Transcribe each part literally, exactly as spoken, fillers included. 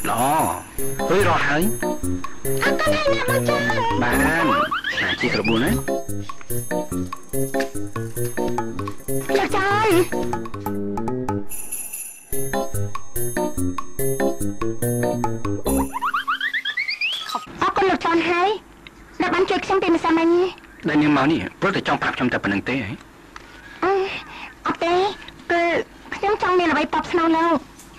ល្អអើយរត់ហើយអត់ទៅណាបងចាបានណាជីក្របួនណាលោកចានអរគុណលោកចានហើយដែលបានជួយខ្ញុំពីម្សិលមិញដែលនាងមកនេះព្រោះតែចង់ប្រាប់ខ្ញុំតែប៉ុណ្្នឹងទេហ៎អឺអត់ទេគឺខ្ញុំចង់មានអ្វីតបស្នងលោក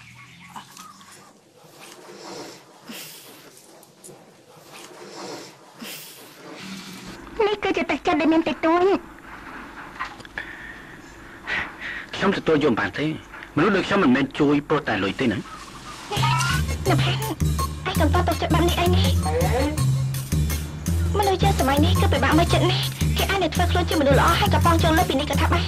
នេះគឺជាទឹកចិត្តដែលមានតិចតួចខ្ញុំទទួលយកបានទេមនុស្សដូចខ្ញុំមិនមែនជួយព្រោះតែលុយទេណាលោកផាន់ឯងកំពុងតចិត្តបែបនេះអីនេះមនុស្សជាសម័យនេះគឺពិបាកមើលចិត្តណាស់គេអាចនឹងធ្វើខ្លួនជាមនុស្សល្អហើយក៏ប៉ងចូលលើពីនេះក៏ថាបាន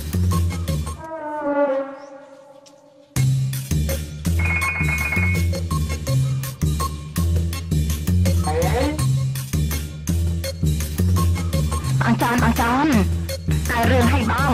អញ្ចឹងអញ្ចឹងតែរឿងឲ្យបង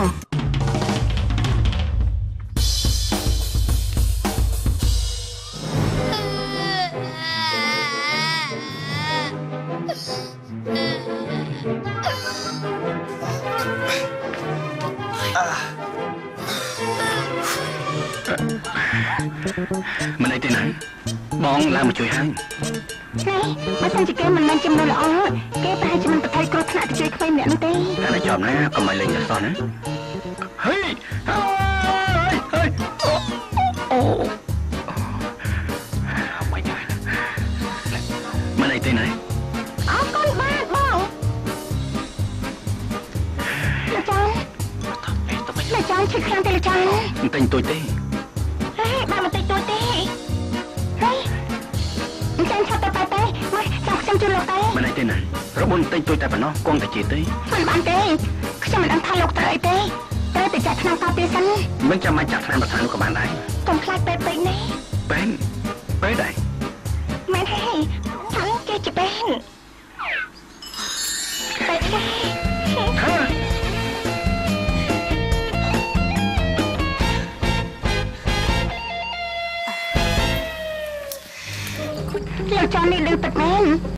មិនអីទេណាបងឡើងមកជួយហើយនេះបើសិនជាគេមិនមែនចំណុចល្អគេប្រហែលជាមិនប្រថុយគ្រោះថ្នាក់ទៅជួយក្មេងម្នាក់នោះទេតែតែចំណាកុំឲ្យលេងចសោះណាហេហើយហើយអូអត់មិនទេមិនអីទេណាអរគុណបាទបងលោកចាន់លោកចាន់ឈឺខ្លាំងទេលោកចាន់មិនទិញទួយទេហេបាទមិនទិញទួយទេហេអញ្ចឹងឆាប់ទៅទៅមកចាំខ្ញុំជួយលោកទៅមិនអីទេណារបួនទិញទួយតែប៉ុណ្ណោះគង់តែជាទេមិនបានទេខ្ញុំមិនដឹងថាលោកត្រូវអីទេត្រូវតែចាក់ថ្នាំការពារសិនមិនចាំបាច់ចាក់ថ្នាំប្រសានោះក៏បានដែរកុំខ្លាចពេកពេកនេះពេនពេដែរមែនហើយថាគេជាពេនពេកទេហ៎លោកចាន់នេះលឺពិតមែន